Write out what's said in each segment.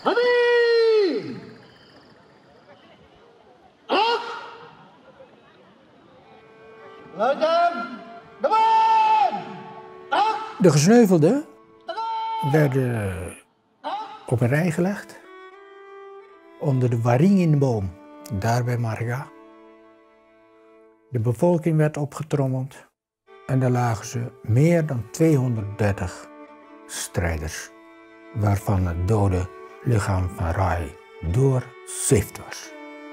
Hannie! Op! Luiten! De baan! Op! De gesneuvelden werden op een rij gelegd onder de waring in de boom, daar bij Marga. De bevolking werd opgetrommeld en daar lagen ze meer dan 230 strijders, waarvan het dode lichaam van Rai doorzeefd was.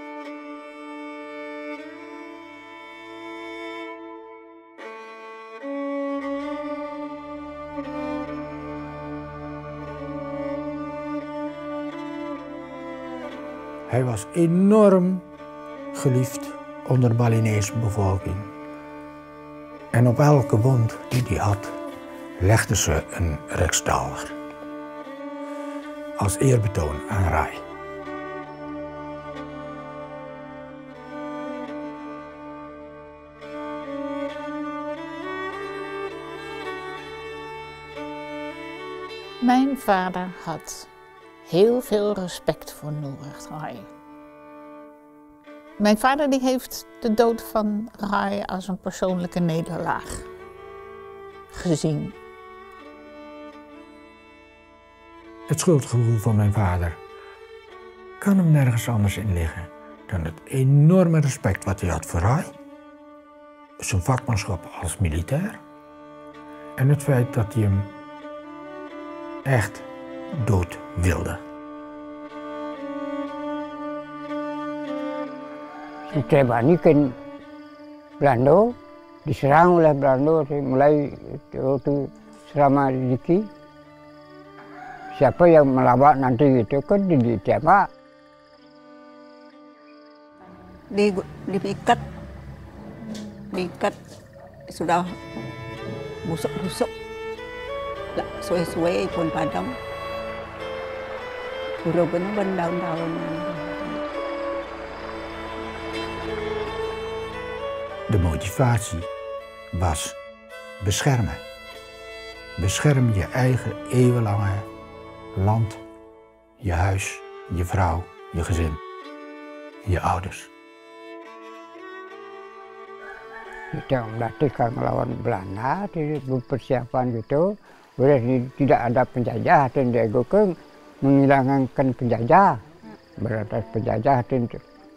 Hij was enorm geliefd onder de Balinese bevolking. En op elke wond die hij had, legden ze een riksdaalder. Als eerbetoon aan Rai. Mijn vader had heel veel respect voor Noor Rai. Mijn vader die heeft de dood van Rai als een persoonlijke nederlaag gezien. Het schuldgevoel van mijn vader kan hem nergens anders in liggen dan het enorme respect wat hij had voor Rai, zijn vakmanschap als militair en het feit dat hij hem echt dood wilde. Setelah kan Belanda, diserang oleh Belanda mulai waktu selama di Diki. Siapa yang melawan nanti itu kan ditembak. Diikat sudah busuk-busuk, suwe-suwe pun padam, bener-bener daun-daun. De motivatie was beschermen. Bescherm je eigen eeuwenlange land, je huis, je vrouw, je gezin, je ouders. Kita melatihkan melawan Belanda, persiapan gitu. Sudah tidak ada penjajah dan diagukan menghilangkan penjajah, beratas penjajah dan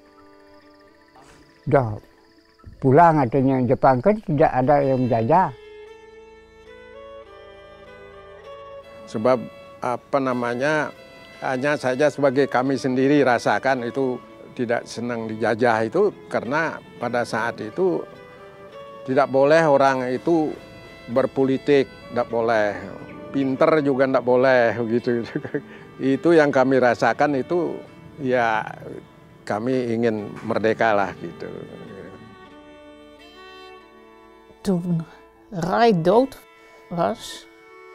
dah pulang artinya Jepang kan tidak ada yang menjajah. Sebab apa namanya, hanya saja sebagai kami sendiri rasakan itu tidak senang dijajah itu karena pada saat itu tidak boleh orang itu berpolitik, tidak boleh pinter juga tidak boleh gitu. Itu yang kami rasakan itu ya kami ingin merdeka lah gitu. Toen Rai dood was,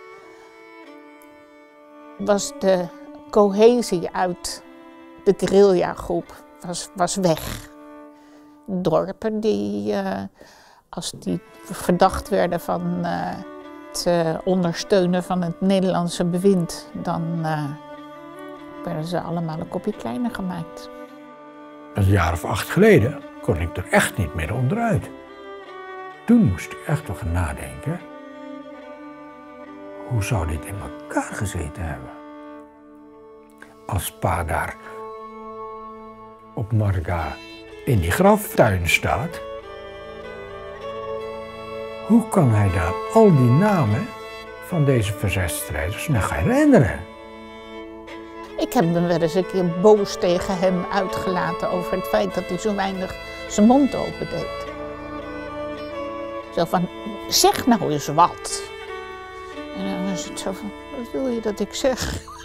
was de cohesie uit de guerrillagroep was weg. Dorpen die, als die verdacht werden van het ondersteunen van het Nederlandse bewind, dan werden ze allemaal een kopje kleiner gemaakt. Een jaar of 8 geleden kon ik er echt niet meer onderuit. Toen moest ik echt wel gaan nadenken. Hoe zou dit in elkaar gezeten hebben? Als pa daar op Marga in die graftuin staat. Hoe kan hij daar al die namen van deze verzetstrijders nog herinneren? Ik heb me wel eens een keer boos tegen hem uitgelaten over het feit dat hij zo weinig zijn mond open deed. Zo van, zeg nou eens wat. En dan is het zo van, wat wil je dat ik zeg?